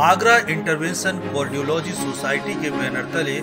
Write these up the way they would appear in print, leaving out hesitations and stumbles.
Agra intervention cardiology society के banner तले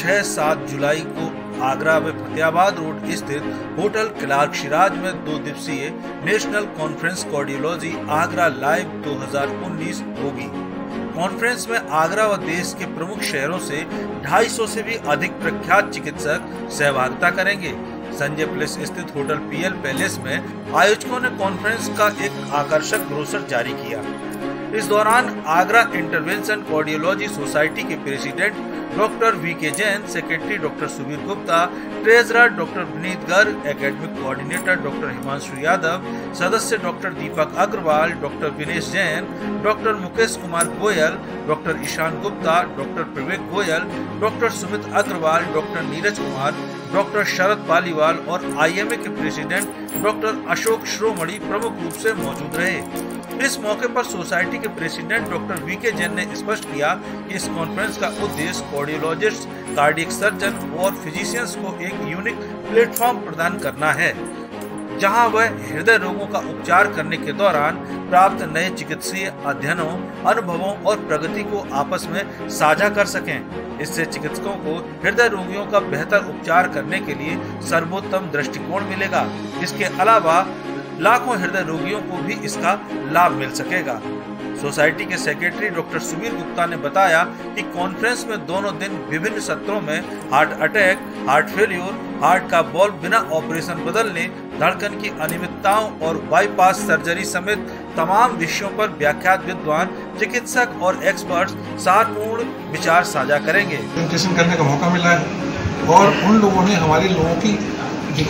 6-7 जुलाई को आगरा में फतेहाबाद रोड स्थित होटल क्लार्क शिराज में 2 दिवसीय national conference cardiology Agra live 2019 होगी। कॉन्फ्रेंस में आगरा व देश के प्रमुख शहरों से 250 से भी अधिक प्रख्यात चिकित्सक सहभागिता करेंगे। संजय प्लेस स्थित होटल पीएल पैलेस में आयोजकों ने कॉन्फ्रेंस का एक आकर्षक ब्रोशर जारी किया। इस दौरान आगरा इंटरवेंशन कार्डियोलॉजी सोसाइटी के president doctor VK Jain, secretary doctor Subir Gupta, treasurer doctor Vineet Garg, academic coordinator doctor Himanshu Yadav, सदस्य doctor Deepak Agarwal, doctor Vinesh Jain, doctor Mukesh Kumar Goyal, doctor Ishan Gupta, doctor Pravek Goyal, doctor Sumit Agarwal, doctor Neeraj Kumar, doctor Sharad Paliwal और आईएमए के प्रेसिडेंट डॉक्टर अशोक श्रोमणी प्रमुख रूप से मौजूद रहे। इस मौके पर सोसाइटी के प्रेसिडेंट डॉक्टर वीके जैन ने स्पष्ट किया कि इस कॉन्फ्रेंस का उद्देश्य कार्डियोलॉजिस्ट, कार्डियक सर्जन और फिजिशियंस को एक यूनिक प्लेटफॉर्म प्रदान करना है, जहां वह हृदय रोगों का उपचार करने के दौरान प्राप्त नए चिकित्सीय अध्ययनों, अनुभवों और प्रगति को आपस में साझा कर सकें। इससे चिकित्सकों को हृदय रोगियों का बेहतर उपचार करने के लिए सर्वोत्तम दृष्टिकोण मिलेगा। इसके अलावा लाखों हृदय रोगियों को भी इसका लाभ मिल सकेगा। सोसाइटी के सेक्रेटरी डॉक्टर सुबीर गुप्ता ने बताया कि कॉन्फ्रेंस में दोनों दिन विभिन्न सत्रों में heart attack, heart failure, heart का बॉल्व बिना ऑपरेशन बदलने, धड़कन की अनियमितताओं और बाईपास सर्जरी समेत तमाम विषयों पर व्याख्यात विद्वान, चिकित्सक और एक्सपर्ट्स सारपूर्ण विचार साझा करेंगे। प्रेजेंटेशन करने का मौका मिला है और उन लोगों ने हमारे लोगों की जो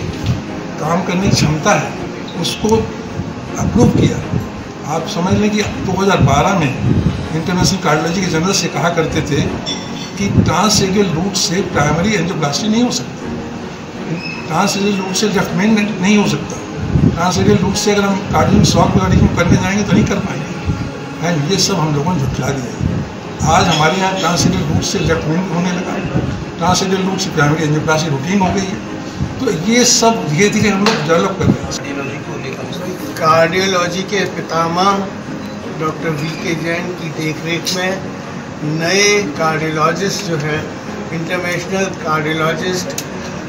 काम करने की क्षमता है उसको अप्रूव किया। आप समझ लें कि 2012 में इंटरनेशनल कार्डियोलॉजी के जनरल से कहा करते थे कि ट्रांसरेडियल रूट से प्राइमरी एंजियोप्लास्टी नहीं हो सकता, ट्रांसरेडियल रूट से लेफ्ट मेन नहीं हो सकता, ट्रांसरेडियल रूट से अगर हम कार्डियो शॉक में करने जाएंगे तो नहीं कर पाएंगे। एंड ये सब हम लोगों ने झुठला दिया। आज हमारे यहाँ ट्रांसरेडियल रूट से लेफ्ट मेन होने लगा, ट्रांसरेडियल रूट से प्राइमरी एंजियोप्लास्टी रूटीन हो गई है। तो ये सब धीरे धीरे हम लोग डेवलप कर रहे हैं। कार्डियोलॉजी के पितामह डॉक्टर वीके जैन की देखरेख में नए कार्डियोलॉजिस्ट जो है इंटरनेशनल कार्डियोलॉजिस्ट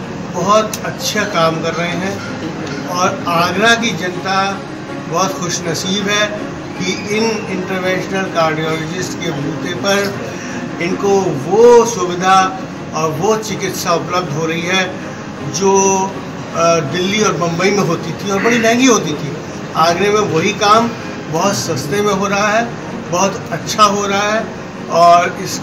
बहुत अच्छा काम कर रहे हैं और आगरा की जनता बहुत खुशनसीब है कि इन इंटरनेशनल कार्डियोलॉजिस्ट के बूते पर इनको वो सुविधा और वो चिकित्सा उपलब्ध हो रही है जो दिल्ली और मुंबई में होती थी और बड़ी महंगी होती थी। आगरे में वही काम बहुत सस्ते में हो रहा है, बहुत अच्छा हो रहा है और इस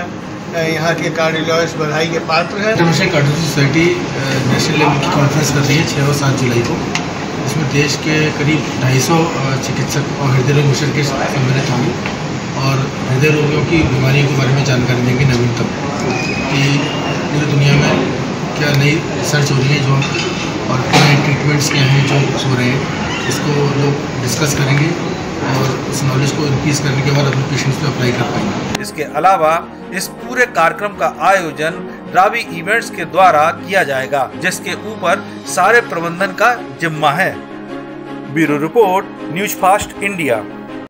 यहाँ के कार्डियोलॉजिस्ट बधाई के पात्र हैं। International cardiology society national level की कॉन्फ्रेंस कर रही है 6 और 7 जुलाई को। इसमें देश के करीब 250 चिकित्सक और हृदय रोग विशेषज्ञ सम्मिलित होंगे और हृदय रोगियों की बीमारियों के बारे में जानकारी देंगे नवीनतम कि पूरी दुनिया में क्या नई रिसर्च हो रही है जो और नए ट्रीटमेंट्स क्या हैं जो हो रहे हैं, इसको लोग डिस्कस करेंगे और इस नॉलेज को इंक्रीज करने के बाद अपने पेशेंट्स पे अप्लाई कर पाएंगे। इसके अलावा इस पूरे कार्यक्रम का आयोजन रावी इवेंट्स के द्वारा किया जाएगा, जिसके ऊपर सारे प्रबंधन का जिम्मा है। Bureau report, news fast India.